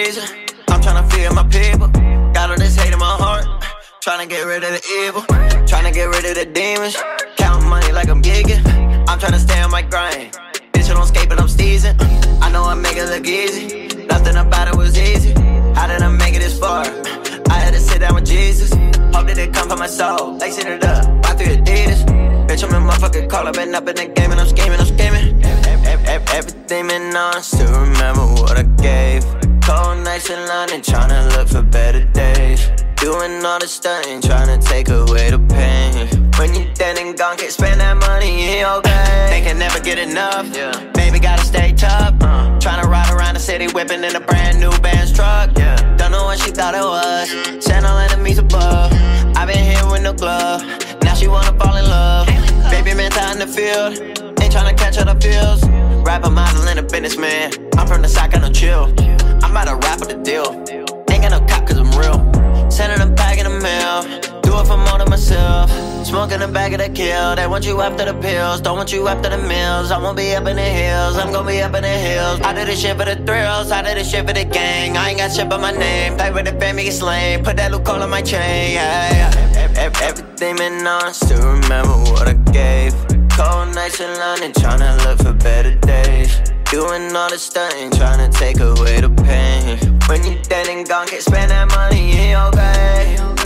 reason. I'm tryna feed my people. Got all this hate in my heart. Tryna get rid of the evil. Tryna get rid of the demons. Counting money like I'm gigging. I'm tryna stay on my grind. Bitch, I don't skate, but I'm steezing. I know I make it look easy. Nothing about it was easy. How did I make it this far? I had to sit down with Jesus. Hope that it come from my soul. Like, sit it up, buy 3 Adidas. Bitch, I'm in motherfucking call. I've been up in the game and I'm scheming, I'm scheming. Everything been on, still remember what I gave. Cold nights in London, tryna look for better days. Doing all the stunting, tryna take away the pain. When you dead and gone, can't spend that money, ain't okay. They can never get enough, baby gotta stay tough. Tryna ride around the city, whipping in a brand new Benz truck. Don't know what she thought it was, send all enemies above. I've been here with no glove, now she wanna fall in love. Baby man out in the field, ain't tryna catch all the feels. Rapper, model, and a businessman, I'm from the side, got no chill. I'm about to rap with the deal, ain't got no cop cause I'm real. Sending a bag in the mail, do it for more than myself. Smoking a bag of the kill, they want you after the pills, don't want you after the meals. I won't be up in the hills, I'm gonna be up in the hills. I do this shit for the thrills, I do this shit for the gang. I ain't got shit but my name, play with the family, get slain. Put that Luke on my chain, Everything been on, still remember what I gave. Cold nights in London, tryna look for better days. Doing all the stunting, tryna take away the pain. When you dead and gone, can't spend that money, ain't okay.